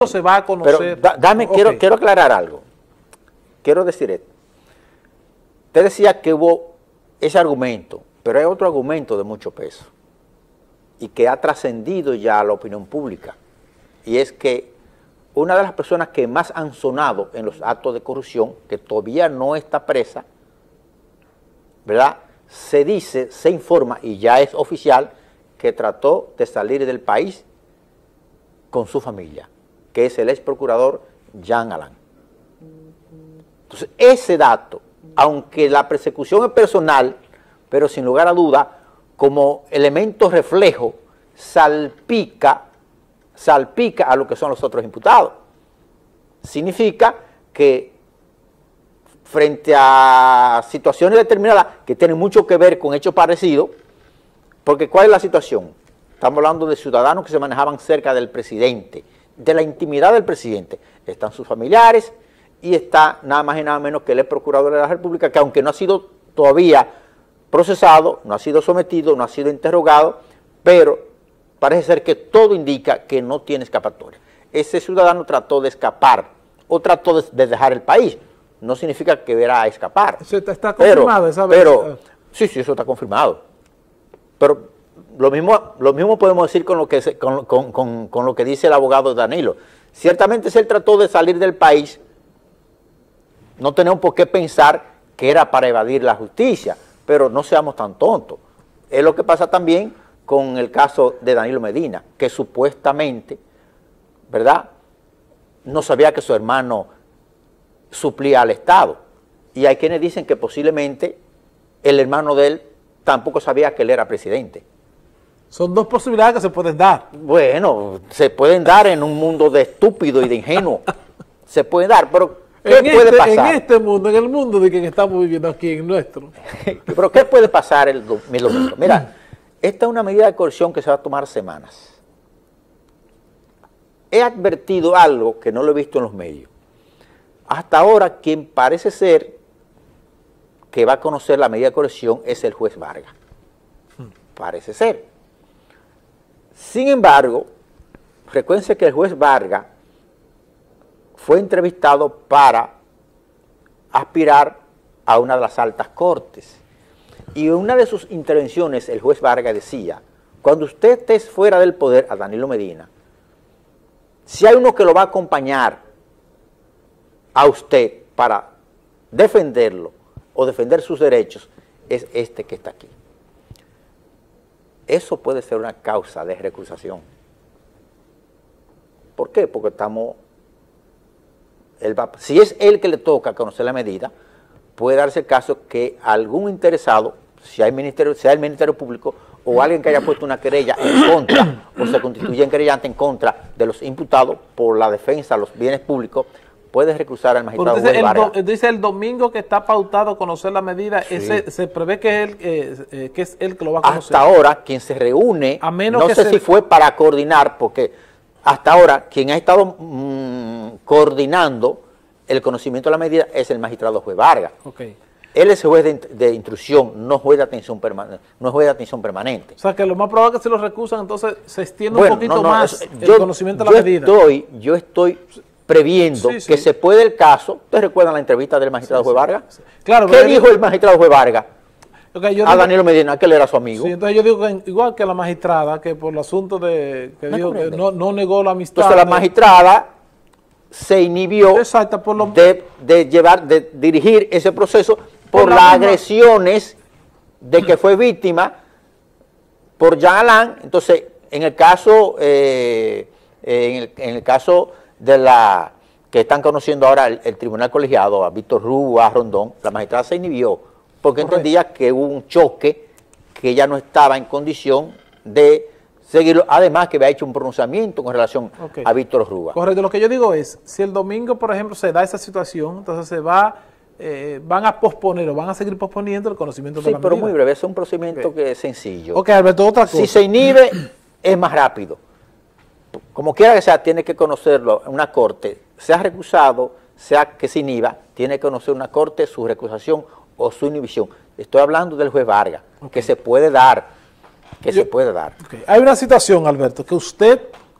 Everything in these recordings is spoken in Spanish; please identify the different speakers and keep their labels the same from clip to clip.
Speaker 1: esto se va a conocer.
Speaker 2: Pero quiero aclarar algo. Quiero decir esto. Usted decía que hubo ese argumento, pero hay otro argumento de mucho peso y que ha trascendido ya a la opinión pública, y es que una de las personas que más han sonado en los actos de corrupción, que todavía no está presa, ¿verdad?, se dice, se informa, y ya es oficial, que trató de salir del país con su familia, que es el ex procurador Jean Alain. Entonces, ese dato, aunque la persecución es personal, pero sin lugar a duda, como elemento reflejo, salpica a lo que son los otros imputados. Significa que frente a situaciones determinadas que tienen mucho que ver con hechos parecidos, porque ¿cuál es la situación? Estamos hablando de ciudadanos que se manejaban cerca del presidente, de la intimidad del presidente. Están sus familiares y está nada más y nada menos que el ex procurador de la República, que aunque no ha sido todavía procesado, no ha sido sometido, no ha sido interrogado, pero parece ser que todo indica que no tiene escapatoria. Ese ciudadano trató de escapar o trató de dejar el país. No significa que verá a escapar.
Speaker 1: Eso está confirmado esa vez.
Speaker 2: Sí, eso está confirmado. Pero lo mismo podemos decir con lo que dice el abogado Danilo. Ciertamente si él trató de salir del país, no tenemos por qué pensar que era para evadir la justicia, pero no seamos tan tontos. Es lo que pasa también con el caso de Danilo Medina, que supuestamente, ¿verdad?, no sabía que su hermano suplía al Estado. Y hay quienes dicen que posiblemente el hermano de él tampoco sabía que él era presidente.
Speaker 1: Son dos posibilidades que se pueden dar.
Speaker 2: Bueno, se pueden dar en un mundo de estúpido y de ingenuo. Se puede dar, pero ¿qué puede pasar?
Speaker 1: En este mundo, en el mundo de que estamos viviendo aquí, en nuestro.
Speaker 2: Pero ¿qué puede pasar el domingo? Mira, esta es una medida de coerción que se va a tomar semanas. He advertido algo que no lo he visto en los medios. Hasta ahora, quien parece ser que va a conocer la medida de coerción es el juez Vargas. Parece ser. Sin embargo, recuérdense que el juez Vargas fue entrevistado para aspirar a una de las altas cortes. Y en una de sus intervenciones, el juez Vargas decía, cuando usted esté fuera del poder, a Danilo Medina, si hay uno que lo va a acompañar a usted para defenderlo o defender sus derechos, es este que está aquí. Eso puede ser una causa de recusación. ¿Por qué? Porque si es él que le toca conocer la medida, puede darse el caso que algún interesado, sea el Ministerio Público o alguien que haya puesto una querella en contra o se constituye en querellante en contra de los imputados por la defensa de los bienes públicos, puede recusar al magistrado juez Vargas.
Speaker 1: Dice el domingo que está pautado conocer la medida, sí. Se prevé que es él que lo va a conocer.
Speaker 2: Hasta ahora, quien se reúne,
Speaker 1: a menos
Speaker 2: no
Speaker 1: que
Speaker 2: sé si fue para coordinar, porque hasta ahora quien ha estado coordinando el conocimiento de la medida es el magistrado juez Vargas.
Speaker 1: Okay.
Speaker 2: Él es juez de instrucción, no juez de atención permanente.
Speaker 1: O sea, que lo más probable es que se lo recusan, entonces se extiende un poquito más el conocimiento de la medida.
Speaker 2: Yo estoy previendo que se puede el caso. ¿Ustedes recuerdan la entrevista del magistrado juez Vargas?
Speaker 1: Claro,
Speaker 2: ¿Qué dijo el magistrado juez Vargas? A Danilo Medina, que él era su amigo.
Speaker 1: Sí, entonces yo digo que igual que la magistrada, que por el asunto de que dijo que no negó la amistad.
Speaker 2: Entonces la magistrada se inhibió de dirigir ese proceso por las agresiones de que fue víctima por Jean Alain. Entonces, en el caso de la que están conociendo ahora el tribunal colegiado, a Víctor Rú, a Rondón, la magistrada se inhibió porque entendía que hubo un choque, que ella no estaba en condición de seguirlo, además que había hecho un pronunciamiento con relación a Víctor Rúa.
Speaker 1: Correcto, lo que yo digo es, si el domingo, por ejemplo, se da esa situación, entonces van a posponer o van a seguir posponiendo el conocimiento de la medida.
Speaker 2: Sí, pero muy breve, es un procedimiento que es sencillo.
Speaker 1: Ok, Alberto, otra cosa.
Speaker 2: Si se inhibe, es más rápido. Como quiera que sea, tiene que conocerlo en una corte, sea recusado, sea que se inhiba, tiene que conocer una corte su recusación o su inhibición. Estoy hablando del juez Vargas, que se puede dar. Okay.
Speaker 1: Hay una situación, Alberto, que usted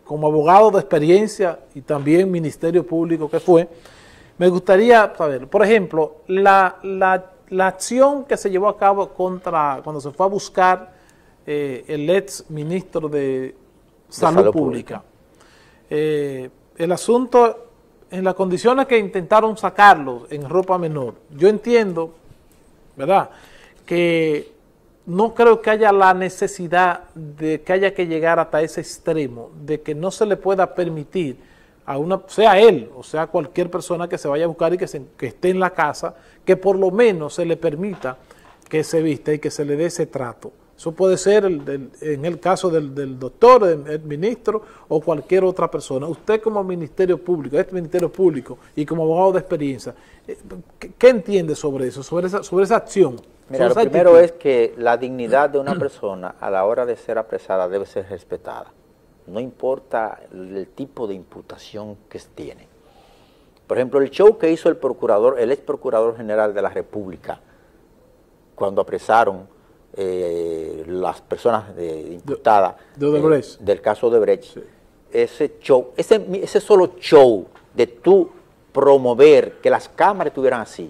Speaker 1: como abogado de experiencia y también Ministerio Público que fue, me gustaría saber, por ejemplo, la acción que se llevó a cabo cuando se fue a buscar el ex ministro de Salud Pública. El asunto, en las condiciones que intentaron sacarlo en ropa menor, yo entiendo, ¿verdad?, que no creo que haya la necesidad de que haya que llegar hasta ese extremo, de que no se le pueda permitir a sea él o sea cualquier persona que se vaya a buscar y que esté en la casa, que por lo menos se le permita que se vista y que se le dé ese trato. Eso puede ser en el caso del doctor, el ministro o cualquier otra persona. Usted como Ministerio Público, Ministerio Público y como abogado de experiencia, ¿qué entiende sobre eso, sobre esa acción?
Speaker 2: Mira, lo primero es que la dignidad de una persona a la hora de ser apresada debe ser respetada. No importa el tipo de imputación que tiene. Por ejemplo, el show que hizo el ex procurador general de la República, cuando apresaron las personas imputadas del caso de Brecht, sí. Ese show, ese solo show de tú promover que las cámaras estuvieran así,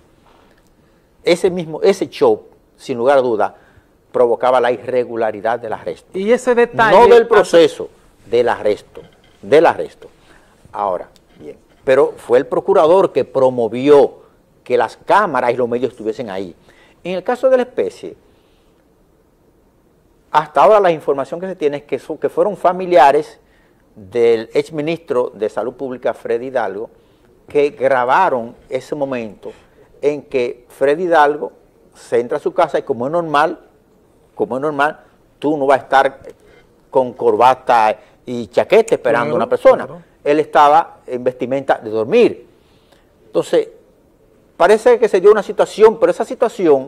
Speaker 2: ese show, sin lugar a duda, provocaba la irregularidad del arresto.
Speaker 1: Y ese detalle...
Speaker 2: No del proceso, del arresto. Ahora, bien, pero fue el procurador que promovió que las cámaras y los medios estuviesen ahí. En el caso de la especie, hasta ahora la información que se tiene es que fueron familiares del exministro de Salud Pública, Freddy Hidalgo, que grabaron ese momento en que Freddy Hidalgo se entra a su casa y como es normal, tú no vas a estar con corbata y chaqueta esperando a una persona. Claro. Él estaba en vestimenta de dormir. Entonces, parece que se dio una situación, pero esa situación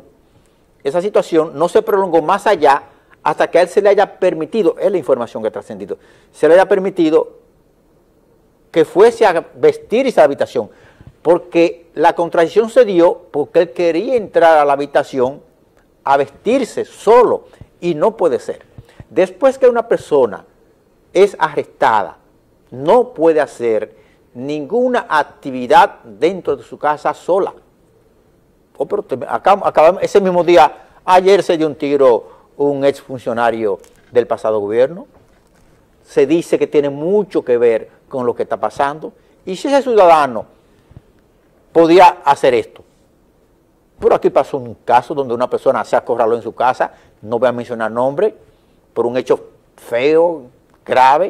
Speaker 2: no se prolongó más allá hasta que a él se le haya permitido, es la información que ha trascendido, se le haya permitido que fuese a vestirse a la habitación, porque la contradicción se dio porque él quería entrar a la habitación a vestirse solo, y no puede ser. Después que una persona es arrestada, no puede hacer ninguna actividad dentro de su casa sola. Pero ese mismo día, ayer se dio un tiro un exfuncionario del pasado gobierno. Se dice que tiene mucho que ver con lo que está pasando. Y si ese ciudadano podía hacer esto. Pero aquí pasó un caso donde una persona se acorraló en su casa, no voy a mencionar nombre, por un hecho feo, grave,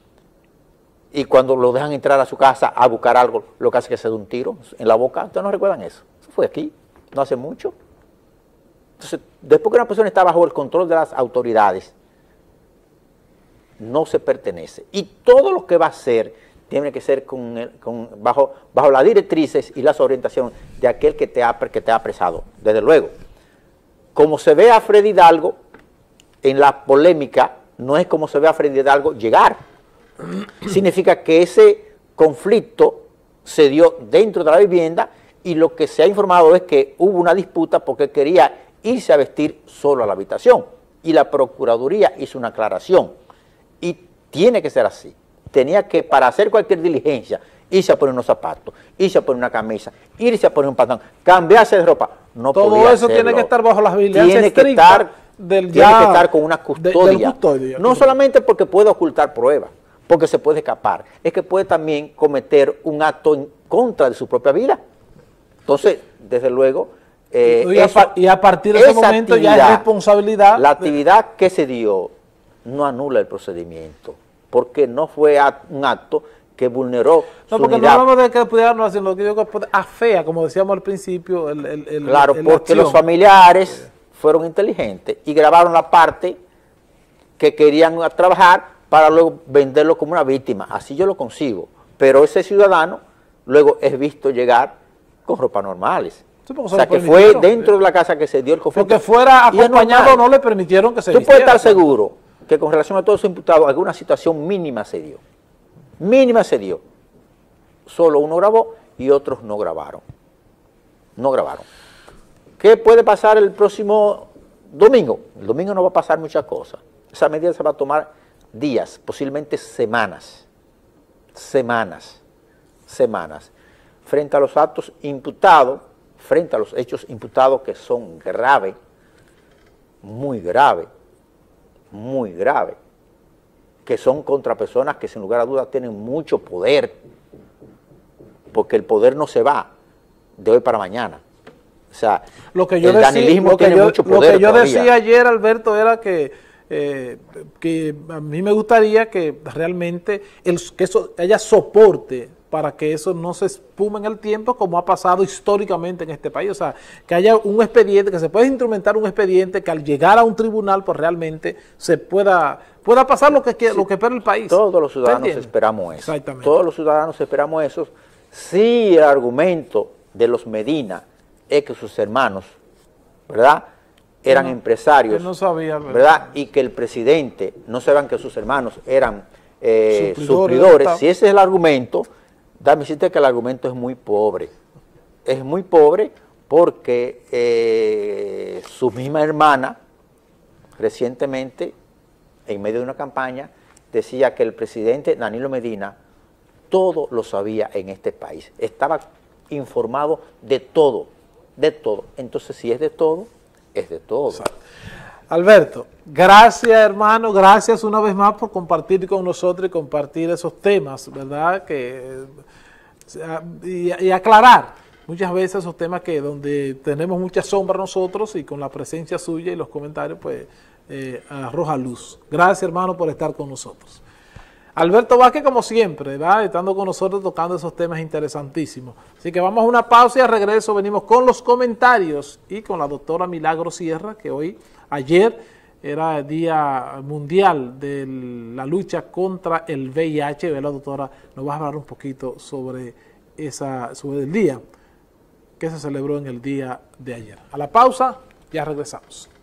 Speaker 2: y cuando lo dejan entrar a su casa a buscar algo, lo que hace es que se da un tiro en la boca. ¿Ustedes no recuerdan eso? Eso fue aquí, no hace mucho. Entonces, después que una persona está bajo el control de las autoridades, no se pertenece. Y todo lo que va a hacer tiene que ser bajo las directrices y las orientaciones de aquel que te ha apresado, desde luego. Como se ve a Freddy Hidalgo en la polémica, no es como se ve a Freddy Hidalgo llegar. Significa que ese conflicto se dio dentro de la vivienda y lo que se ha informado es que hubo una disputa porque quería irse a vestir solo a la habitación. Y la Procuraduría hizo una aclaración. Y tiene que ser así. Tenía que, para hacer cualquier diligencia, irse a poner unos zapatos, irse a poner una camisa, irse a poner un pantalón, cambiarse de ropa. No podía hacerlo. Todo eso
Speaker 1: tiene que estar bajo las vigilancias
Speaker 2: estrictas tiene que estar con una custodia. No solamente porque puede ocultar pruebas, porque se puede escapar, es que puede también cometer un acto en contra de su propia vida. Entonces, desde luego...
Speaker 1: y a partir de ese momento ya es responsabilidad.
Speaker 2: La actividad que se dio no anula el procedimiento, porque no fue un acto que vulneró
Speaker 1: su porque unidad. No hablamos de que pudiera no hacer lo que yo afea, como decíamos al principio.
Speaker 2: Claro, porque los familiares fueron inteligentes y grabaron la parte que querían trabajar para luego venderlo como una víctima. Así yo lo consigo. Pero ese ciudadano luego es visto llegar con ropas normales. Sí, o sea, que fue dentro de la casa que se dio el conflicto.
Speaker 1: Porque fuera acompañado no le permitieron que se vistiera.
Speaker 2: Tú puedes estar seguro que con relación a todos los imputados, alguna situación mínima se dio. Mínima se dio. Solo uno grabó y otros no grabaron. No grabaron. ¿Qué puede pasar el próximo domingo? El domingo no va a pasar muchas cosas. Esa medida se va a tomar días, posiblemente semanas, frente a los actos imputados, frente a los hechos imputados que son graves, muy graves, que son contra personas que sin lugar a dudas tienen mucho poder, porque el poder no se va de hoy para mañana. O sea, el danilismo tiene mucho poder.
Speaker 1: Lo que yo decía ayer, Alberto, era que a mí me gustaría que realmente que eso haya soporte para que eso no se espume en el tiempo como ha pasado históricamente en este país. O sea, que haya un expediente, que se pueda instrumentar un expediente que al llegar a un tribunal pues realmente se pueda pasar lo que espera el país.
Speaker 2: Todos los ciudadanos esperamos eso.
Speaker 1: Exactamente.
Speaker 2: Todos los ciudadanos esperamos eso. Sí, el argumento de los Medina es que sus hermanos, ¿verdad?, eran empresarios,
Speaker 1: no sabía,
Speaker 2: ¿verdad?, y que el presidente no sabían que sus hermanos eran suplidores. Si ese es el argumento, déjame decirte que el argumento es muy pobre. Es muy pobre porque su misma hermana, recientemente, en medio de una campaña, decía que el presidente Danilo Medina todo lo sabía en este país. Estaba informado de todo, de todo. Entonces, si es de todo, es de todo.
Speaker 1: Exacto. Alberto, gracias, hermano, gracias una vez más por compartir con nosotros y compartir esos temas, ¿verdad? Y aclarar muchas veces esos temas que donde tenemos mucha sombra nosotros y con la presencia suya y los comentarios, pues, arroja luz. Gracias, hermano, por estar con nosotros. Alberto Vázquez, como siempre, ¿verdad?, estando con nosotros tocando esos temas interesantísimos. Así que vamos a una pausa y al regreso venimos con los comentarios y con la doctora Milagro Sierra, que ayer era el Día Mundial de la Lucha contra el VIH. La doctora nos va a hablar un poquito sobre el día que se celebró en el día de ayer. A la pausa, ya regresamos.